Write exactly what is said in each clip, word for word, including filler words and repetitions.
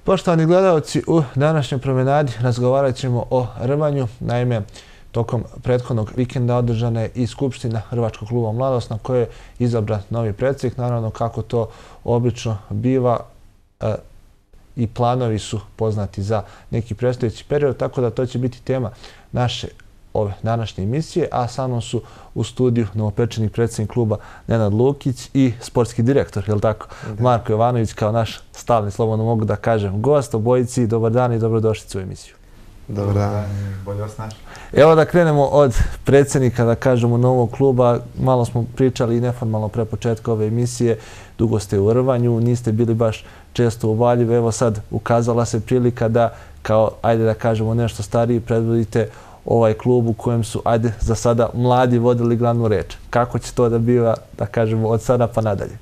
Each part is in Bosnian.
Poštovani gledalci, u današnjoj promenadi razgovarat ćemo o rvanju. Naime, tokom prethodnog vikenda održana je i Skupština Rvačkog kluba Mladost na kojoj je izabran novi predsjednik. Naravno, kako to obično biva, e, i planovi su poznati za neki predstojeći period, tako da to će biti tema naše ove današnje emisije, a sa mnom su u studiju novopečeni predsjednik kluba Nenad Lukić i sportski direktor, je li tako? Da. Marko Jovanović kao naš stalni, slobodno mogu da kažem, gost. Obojici, dobar dan i dobrodošli u emisiju. Dobar dan, bolje vas našli. Evo da krenemo od predsjednika, da kažemo, novog kluba. Malo smo pričali i neformalno pre početka ove emisije. Dugo ste u rvanju, niste bili baš često u Valjevu. Evo sad ukazala se prilika da, kao, ajde da kažemo, nešto stariji predvodite ovaj klub u kojem su, ajde, za sada mladi vodili glavnu reč. Kako će to da biva, da kažemo, od sada pa nadalje?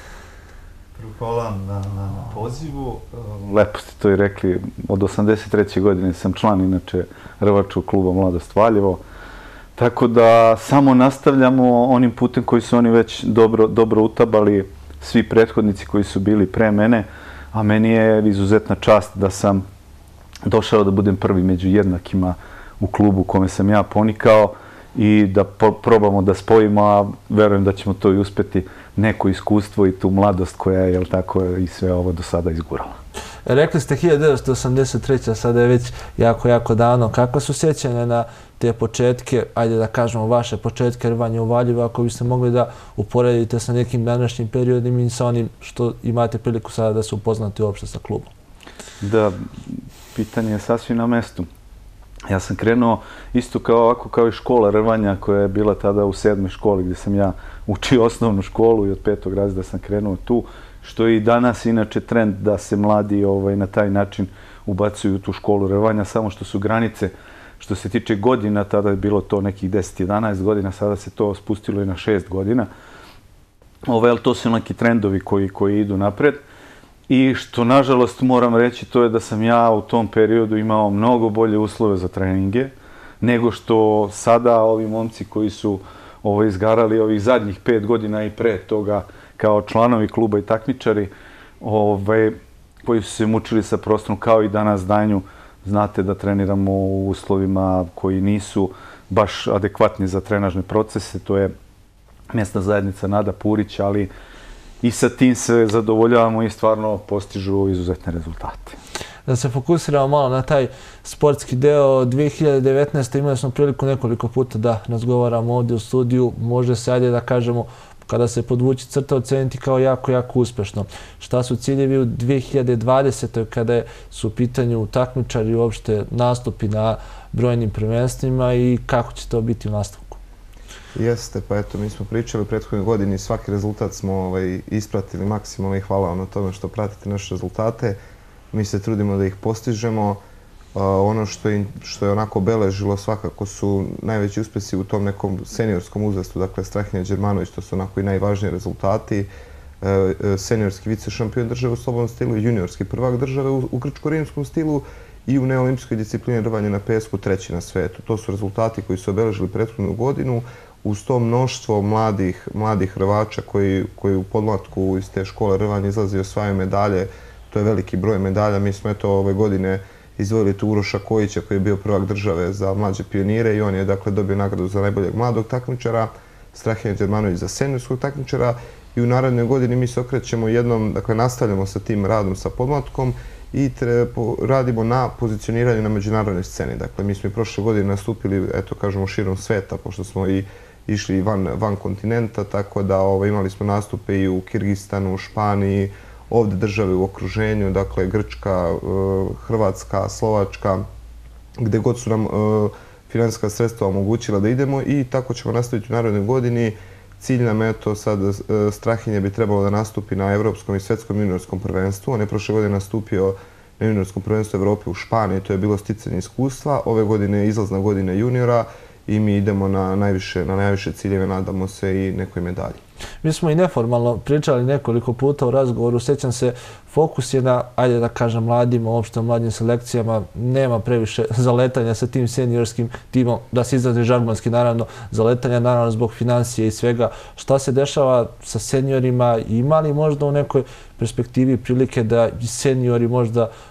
Hvala na, na, na pozivu. Lepo ste to i rekli. Od osamdeset treće godine sam član, inače, Rvačkog kluba Mladost Valjevo. Tako da samo nastavljamo onim putem koji su oni već dobro, dobro utabali, svi prethodnici koji su bili pre mene, a meni je izuzetna čast da sam došao da budem prvi među jednakima u klubu u kome sam ja ponikao i da probamo da spojimo, a verujem da ćemo to i uspeti, neko iskustvo i tu mladost koja je, jel tako, i sve ovo do sada izgurala. Rekli ste hiljadu devetsto osamdeset treće. sada je već jako, jako davno. Kako su sjećanja na te početke, ajde da kažemo vaše početke rvanja u Valjevu, ako biste mogli da uporedite sa nekim današnjim periodima i sa onim što imate priliku sada da se upoznate uopšte sa klubom? Da, pitanje je sasvim na mestu. Ja sam krenuo isto kao ovako kao i škola rvanja koja je bila tada u sedmoj školi gdje sam ja učio osnovnu školu i od petog razreda sam krenuo tu, što je i danas inače trend da se mladi ovaj, na taj način ubacuju u tu školu rvanja, samo što su granice, što se tiče godina, tada je bilo to nekih deset jedanaest godina, sada se to spustilo i na šest godina. Ovaj, ali to su neki trendovi koji, koji idu napred. I što, nažalost, moram reći, to je da sam ja u tom periodu imao mnogo bolje uslove za treninge nego što sada ovi momci koji su ovo, izgarali ovih zadnjih pet godina i pre toga kao članovi kluba i takmičari, ove, koji su se mučili sa prostorom kao i danas danju. Znate da treniramo u uslovima koji nisu baš adekvatni za trenažne procese. To je mjesna zajednica Nada Purić, ali i sa tim se zadovoljavamo i stvarno postižu izuzetne rezultate. Da se fokusiramo malo na taj sportski deo, dvije hiljade devetnaeste. imali smo priliku nekoliko puta da razgovaramo ovdje u studiju. Može se, ajde da kažemo, kada se podvući crta, oceniti kao jako, jako uspešno. Šta su ciljevi u dvije hiljade dvadesetoj. kada su u pitanju takmičari i uopšte nastupi na brojnim prvenstvima i kako će to biti u nastavku? Jeste, pa eto, mi smo pričali u prethodnoj godini, svaki rezultat smo ovaj, ispratili maksimalno i hvala vam na tome što pratite naše rezultate. Mi se trudimo da ih postižemo. Uh, ono što je, što je onako obeležilo svakako su najveći uspjesi u tom nekom seniorskom uzrastu, dakle Strahinja Đermanović, to su onako i najvažniji rezultati. Uh, seniorski vice šampion države u slobodnom stilu, juniorski prvak države u, u grčko-rimskom stilu i u neolimpijskoj disciplini rvanje na pesku treći na svetu. To su rezultati koji su obeležili prethodnu godinu. Uz to mnoštvo mladih, mladih rvača koji, koji u podmlatku iz te škole rvanja izlazi i osvajaju medalje. To je veliki broj medalja. Mi smo eto ove godine izdvojili tu Uroša Kojića koji je bio prvak države za mlađe pionire i on je dakle dobio nagradu za najboljeg mladog takmičara, Strahinja Đermanović za seniorskog takmičara i u narednoj godini mi se okrećemo jednom, dakle nastavljamo sa tim radom sa podmlatkom i tre, po, radimo na pozicioniranju na međunarodnoj sceni. Dakle, mi smo i prošle godine nastupili, eto kažemo, širom sveta, pošto smo i išli van, van kontinenta, tako da ovaj, imali smo nastupe i u Kirgistanu, u Španiji, ovdje države u okruženju, dakle Grčka, Hrvatska, Slovačka, gdje god su nam financijska sredstva omogućila da idemo i tako ćemo nastaviti u narednoj godini. Cilj nam je to sad, Strahinje bi trebalo da nastupi na evropskom i svjetskom juniorskom prvenstvu. On je prošle godine nastupio na juniorskom prvenstvu Evrope u Španiji, to je bilo sticanje iskustva. Ove godine je izlazna godina juniora i mi idemo na najviše, na najviše ciljeve, nadamo se i nekoj medalji. Mi smo i neformalno pričali nekoliko puta u razgovoru. Sjećam se, fokus je na, ajde da kažem, mladima, uopšte mladim selekcijama. Nema previše zaletanja sa tim seniorskim timom, da se izrazi žargonski, naravno, zaletanja, naravno, zbog financije i svega. Šta se dešava sa seniorima? Ima li možda u nekoj perspektivi prilike da seniori možda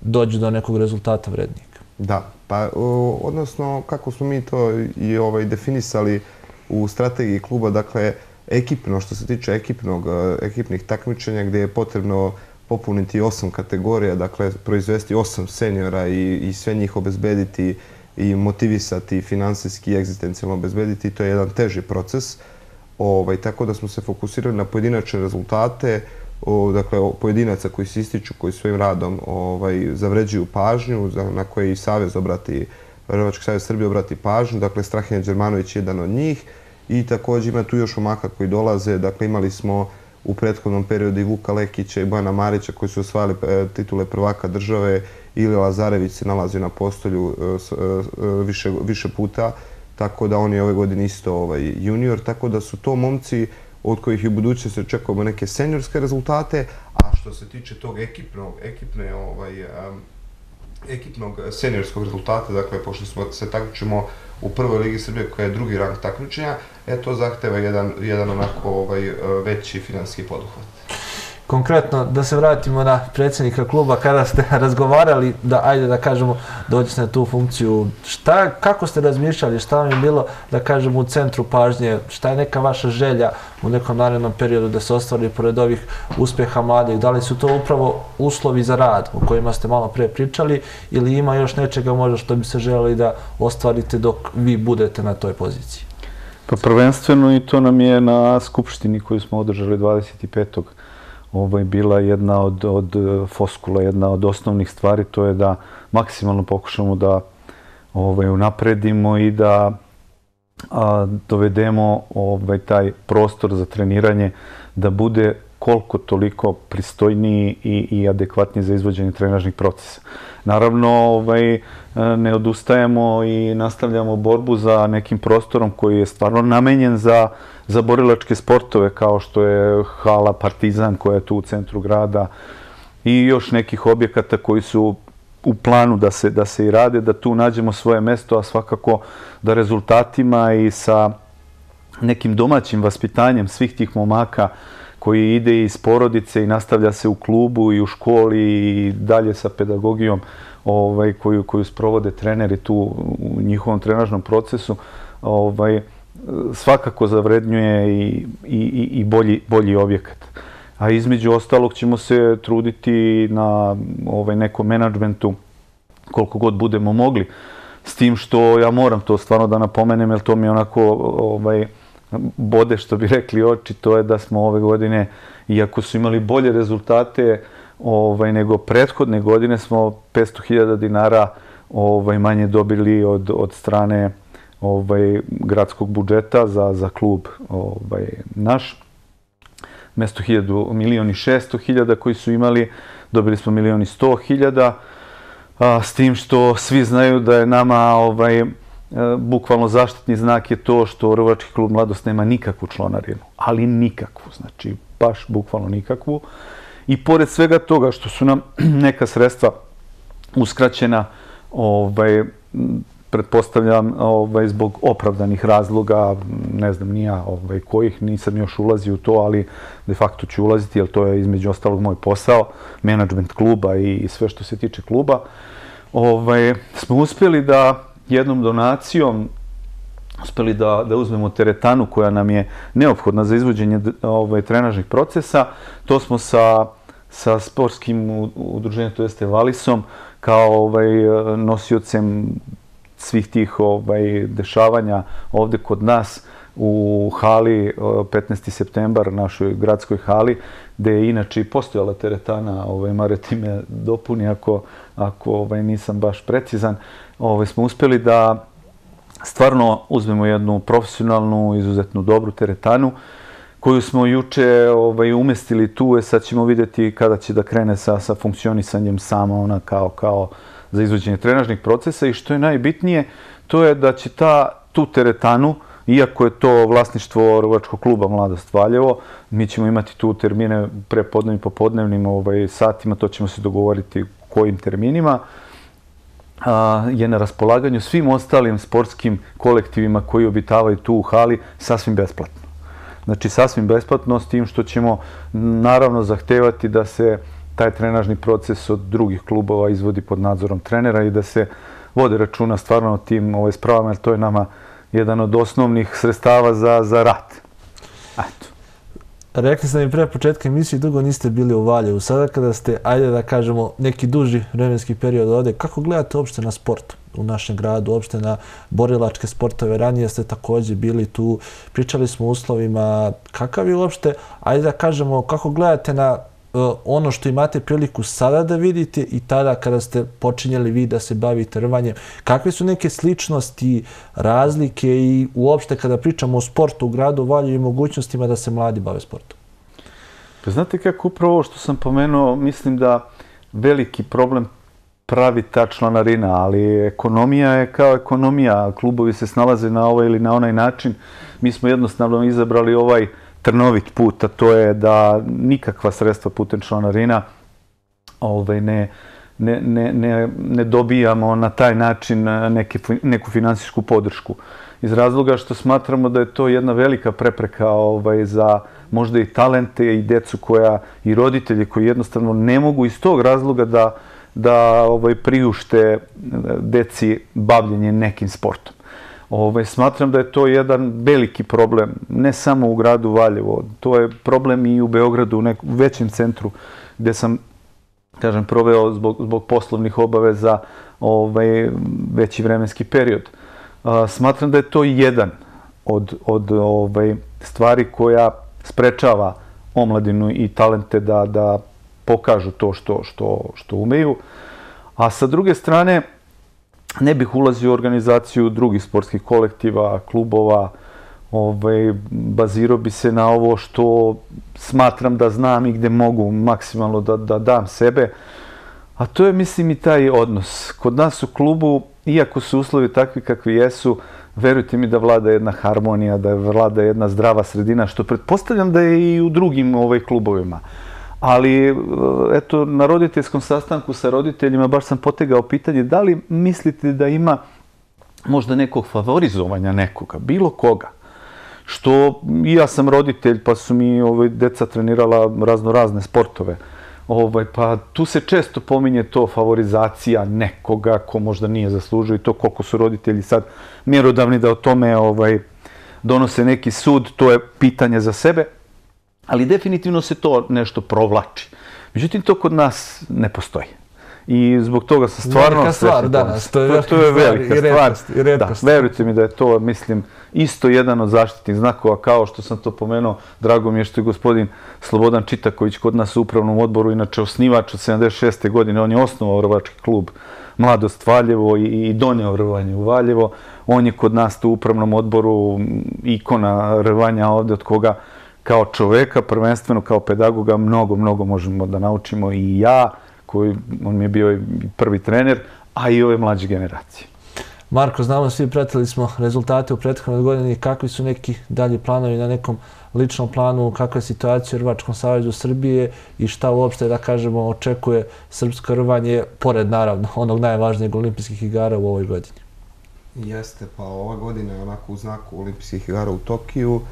dođu do nekog rezultata vrednijeg? Da, pa odnosno kako smo mi to i ovaj, definisali u strategiji kluba, dakle ekipno, što se tiče ekipnog, ekipnih takmičenja gdje je potrebno popuniti osam kategorija, dakle proizvesti osam seniora i, i sve njih obezbediti i motivisati finansijski i egzistencijalno obezbediti, to je jedan teži proces. Ovaj, tako da smo se fokusirali na pojedinačne rezultate, o, dakle pojedinaca koji se ističu, koji svojim radom ovaj, zavređuju pažnju, za, na koje i Savez obrati, Rvački savez Srbije obrati pažnju, dakle Strahinja Đermanović je jedan od njih i također ima tu još momaka koji dolaze, dakle imali smo u prethodnom periodu i Vuka Lekića i Bojana Marića koji su osvajali titule prvaka države, ili Lazarević se nalazio na postolju više, više puta, tako da on je ove godine isto ovaj, junior, tako da su to momci od kojih i u budućnosti očekujemo neke seniorske rezultate, a što se tiče tog ekipnog, ekipne, ovaj, um, ekipnog seniorskog rezultata, dakle, pošto smo se takmičimo u prvoj Ligi Srbije koja je drugi rang takmičenja, e, to zahteva jedan, jedan onako ovaj, veći finansijski poduhvat. Konkretno, da se vratimo na predsjednika kluba, kada ste razgovarali da, ajde da kažemo, dođete na tu funkciju, šta, kako ste razmišljali, šta vam je bilo, da kažemo, u centru pažnje, šta je neka vaša želja u nekom narednom periodu da se ostvari pored ovih uspjeha mladih, da li su to upravo uslovi za rad o kojima ste malo pre pričali ili ima još nečega možda što bi se želeli da ostvarite dok vi budete na toj poziciji? Pa prvenstveno i to nam je na skupštini koju smo održali dvadeset petog Ovo je bila jedna od, od foskula, jedna od osnovnih stvari, to je da maksimalno pokušamo da ovaj, unapredimo i da a, dovedemo ovaj, taj prostor za treniranje da bude koliko toliko pristojniji i, i adekvatniji za izvođenje trenažnih procesa. Naravno, ovaj, ne odustajemo i nastavljamo borbu za nekim prostorom koji je stvarno namenjen za, za borilačke sportove, kao što je hala Partizan koja je tu u centru grada i još nekih objekata koji su u planu da se, da se i rade, da tu nađemo svoje mesto, a svakako da rezultatima i sa nekim domaćim vaspitanjem svih tih momaka koji ide iz porodice i nastavlja se u klubu i u školi i dalje sa pedagogijom ovaj, koju, koju sprovode treneri tu u njihovom trenažnom procesu, ovaj, svakako zavrednjuje i, i, i bolji, bolji objekat. A između ostalog ćemo se truditi na ovaj, nekom menadžmentu koliko god budemo mogli. S tim što ja moram to stvarno da napomenem, jer to mi je onako ovaj, bode, što bi rekli oči, to je da smo ove godine, iako su imali bolje rezultate ovaj, nego prethodne godine, smo petsto hiljada dinara ovaj, manje dobili od, od strane ovaj, gradskog budžeta za, za klub ovaj, naš. Mesto hiljadu, milion i šesto hiljada koji su imali, dobili smo milion i sto hiljada, s tim što svi znaju da je nama ovaj, bukvalno zaštitni znak je to što Rvački klub Mladost nema nikakvu članarinu, ali nikakvu, znači baš bukvalno nikakvu. I pored svega toga što su nam neka sredstva uskraćena, ovaj, pretpostavljam ovaj, zbog opravdanih razloga, ne znam ni ja ovaj, kojih, nisam još ulazio u to, ali de facto ću ulaziti, jer to je između ostalog moj posao, menadžment kluba i sve što se tiče kluba. Ovaj, smo uspjeli da jednom donacijom uspjeli da, da uzmemo teretanu koja nam je neophodna za izvođenje ovaj, trenažnih procesa. To smo sa, sa sportskim udruženjem, to jeste Valisom, kao ovaj, nosiocem svih tih ovaj, dešavanja ovdje kod nas u hali petnaesti septembar, našoj gradskoj hali, gdje je inače i postojala teretana, ovaj, Mareti me dopuni ako, ako ovaj, nisam baš precizan. Ovaj, smo uspjeli da stvarno uzmemo jednu profesionalnu, izuzetnu dobru teretanu koju smo juče ovaj, umestili tu, e sad ćemo vidjeti kada će da krene sa, sa funkcionisanjem sama ona kao, kao za izvođenje trenažnih procesa i što je najbitnije, to je da će ta, tu teretanu, iako je to vlasništvo Rvačkog kluba Mladost Valjevo, mi ćemo imati tu termine prepodnevnim i popodnevnim ovaj, satima, to ćemo se dogovoriti kojim terminima, a, je na raspolaganju svim ostalim sportskim kolektivima koji obitavaju tu u hali sasvim besplatno. Znači, sasvim besplatno, s tim što ćemo naravno zahtevati da se taj trenažni proces od drugih klubova izvodi pod nadzorom trenera i da se vode računa stvarno o tim ovaj, spravama, jer to je nama jedan od osnovnih sredstava za, za rad. Eto. Rekli ste mi pre početka emisije, dugo niste bili u Valjevu. Sada kada ste, ajde da kažemo, neki duži vremenski period ovde, kako gledate uopšte na sport u našem gradu, uopšte na borilačke sportove? Ranije ste također bili tu, pričali smo o uslovima. Kakav je uopšte, ajde da kažemo, kako gledate na ono što imate priliku sada da vidite i tada kada ste počinjeli vi da se bavite rvanjem? Kakve su neke sličnosti, razlike i uopšte kada pričamo o sportu u gradu Valjevu i mogućnostima da se mladi bave sportom? Pa znate kako, upravo ovo što sam pomenuo, mislim da veliki problem pravi ta članarina, ali ekonomija je kao ekonomija. Klubovi se snalaze na ovaj ili na onaj način. Mi smo jednostavno izabrali ovaj trnovit put, a to je da nikakva sredstva putem članarina ovaj, ne, ne, ne, ne, ne dobijamo na taj način neke, neku finansijsku podršku. Iz razloga što smatramo da je to jedna velika prepreka ovaj, za možda i talente i decu koja, i roditelji koji jednostavno ne mogu iz tog razloga da, da ovaj, priušte deci bavljenje nekim sportom. Ove, smatram da je to jedan veliki problem, ne samo u gradu Valjevo, to je problem i u Beogradu, u nekom većem centru gdje sam, kažem, proveo zbog, zbog poslovnih obaveza ovaj, veći vremenski period. A, smatram da je to jedan od, od ovaj, stvari koja sprečava omladinu i talente da, da pokažu to što, što, što umeju. A sa druge strane, ne bih ulazio u organizaciju drugih sportskih kolektiva, klubova, ovaj, bazirao bi se na ovo što smatram da znam i gde mogu maksimalno da, da dam sebe. A to je, mislim, i taj odnos. Kod nas u klubu, iako su uslovi takvi kakvi jesu, verujte mi da vlada jedna harmonija, da vlada jedna zdrava sredina, što pretpostavljam da je i u drugim ovaj, klubovima. Ali, eto, na roditeljskom sastanku sa roditeljima baš sam potegao pitanje da li mislite da ima možda nekog favorizovanja nekoga, bilo koga. Što i ja sam roditelj, pa su mi ovaj, deca trenirala razno razne sportove. Ovaj, pa tu se često pominje to favorizacija nekoga ko možda nije zaslužio i to koliko su roditelji sad mjerodavni da o tome ovaj, donose neki sud, to je pitanje za sebe. Ali definitivno se to nešto provlači. Međutim, to kod nas ne postoji. I zbog toga sam stvarno... Velika stvar danas, to je, to je velika stvar. I redkost, stvar. i redkost. Da, verujte mi da je to, mislim, isto jedan od zaštitnih znakova, kao što sam to pomenuo. Drago mi je što je gospodin Slobodan Čitaković kod nas u upravnom odboru, inače osnivač od sedamdeset šeste godine, on je osnovao rvački klub Mladost Valjevo i, i doneo rvanje u Valjevo. On je kod nas tu u upravnom odboru ikona rvanja ovde od koga kao čoveka, prvenstveno kao pedagoga, mnogo, mnogo možemo da naučimo i ja, koji on mi je bio prvi trener, a i ove mlađe generacije. Marko, znamo svi, pratili smo rezultate u prethodnoj godini. Kakvi su neki dalji planovi na nekom ličnom planu, kakva je situacija u Rvačkom savezu Srbije i šta uopšte, da kažemo, očekuje srpsko rvanje, pored, naravno, onog najvažnijeg olimpijskih igara u ovoj godini? Jeste, pa ova godina je onako u znaku olimpijskih igara u Tokiju.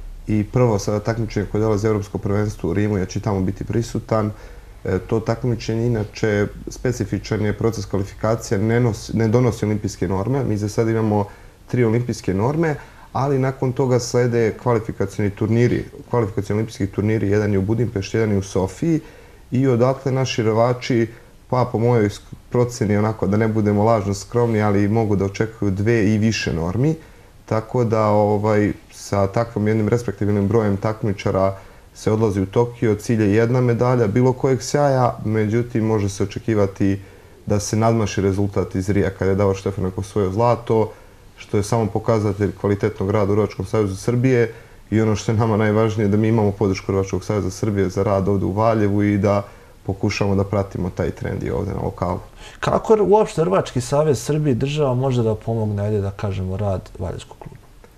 I prvo sada takmičenje koje dolazi Evropsko prvenstvo u Rimu, ja ću tamo biti prisutan. E, to takmičenje, inače, specifičan je proces kvalifikacija, ne, nos, ne donosi olimpijske norme. Mi za sad imamo tri olimpijske norme, ali nakon toga slede kvalifikacioni turniri, kvalifikacioni olimpijski turniri, jedan je u Budimpešti, jedan je u Sofiji i odatle naši rvači, pa po mojoj proceni, onako da ne budemo lažno skromni, ali mogu da očekuju dve i više normi. Tako da ovaj, sa takvom jednim respektivnim brojem takmičara se odlazi u Tokio, cilj je jedna medalja bilo kojeg sjaja, međutim može se očekivati da se nadmaši rezultat iz Rija kada je Davor Štefanek osvojio zlato, što je samo pokazatelj kvalitetnog rada u Rvačkom savezu Srbije i ono što je nama najvažnije da mi imamo podršku Rvačkog saveza Srbije za rad ovdje u Valjevu i da pokušamo da pratimo taj trend i ovdje na lokalu. Kako uopšte Rvački savez Srbije država može da pomogne, ajde da kažemo, rad Valjevskog kluba?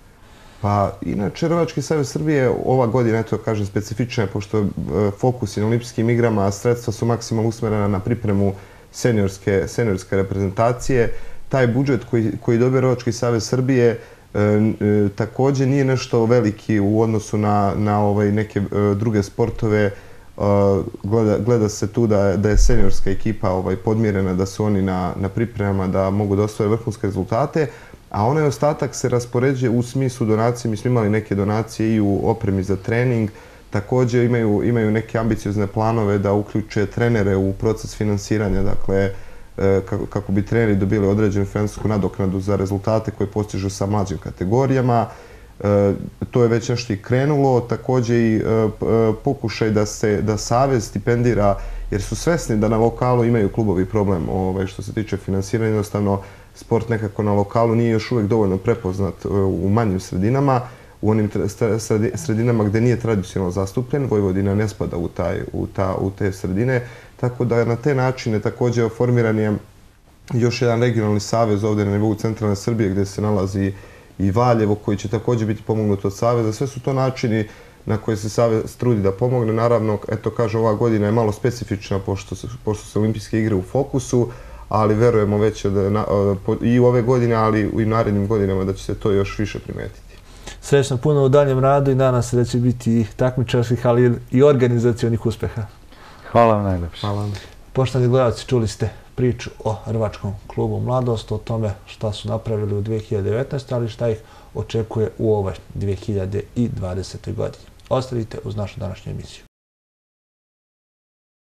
Pa, inače, Rvački savez Srbije ova godina, eto kažem, specifična je, pošto je fokus i na olimpijskim igrama, a sredstva su maksimalno usmerena na pripremu seniorske, seniorske reprezentacije. Taj budžet koji, koji dobije Rvački savez Srbije e, e, također nije nešto veliki u odnosu na, na ovaj, neke e, druge sportove. Gleda, gleda se tu da je, da je seniorska ekipa ovaj, podmirena, da su oni na, na pripremama, da mogu da osvoje vrhunske rezultate, a onaj ostatak se raspoređuje u smislu donacije. Mi smo imali neke donacije i u opremi za trening, također imaju, imaju neke ambiciozne planove da uključe trenere u proces finansiranja, dakle, kako, kako bi treneri dobili određenu finansijsku nadoknadu za rezultate koje postižu sa mlađim kategorijama. E, to je već nešto i krenulo, također i e, pokušaj da se da savez stipendira, jer su svesni da na lokalu imaju klubovi problem ovaj, što se tiče finansiranja. Jednostavno, sport nekako na lokalu nije još uvijek dovoljno prepoznat u manjim sredinama, u onim sredinama gdje nije tradicionalno zastupljen. Vojvodina ne spada u, taj, u, ta, u te sredine, tako da na te načine također formiran je još jedan regionalni savez ovdje na nivou centralne Srbije gdje se nalazi i Valjevo, koji će također biti pomagnut od saveza. Sve su to načini na koje se savez trudi da pomogne. Naravno, eto kaže, ova godina je malo specifična pošto su, pošto su olimpijske igre u fokusu, ali verujemo već od, i ove godine, ali i u narednim godinama da će se to još više primetiti. Srećno puno u daljem radu i nadam se da će biti i takmičarskih, ali i organizacionih uspeha. Hvala vam najlepše. Hvala vam. Poštovani gledalci, čuli ste priču o Rvačkom klubu Mladost, o tome šta su napravili u dve hiljade devetnaestoj. ali šta ih očekuje u ovoj dve hiljade dvadesetoj. godini. Ostavite uz našu današnju emisiju.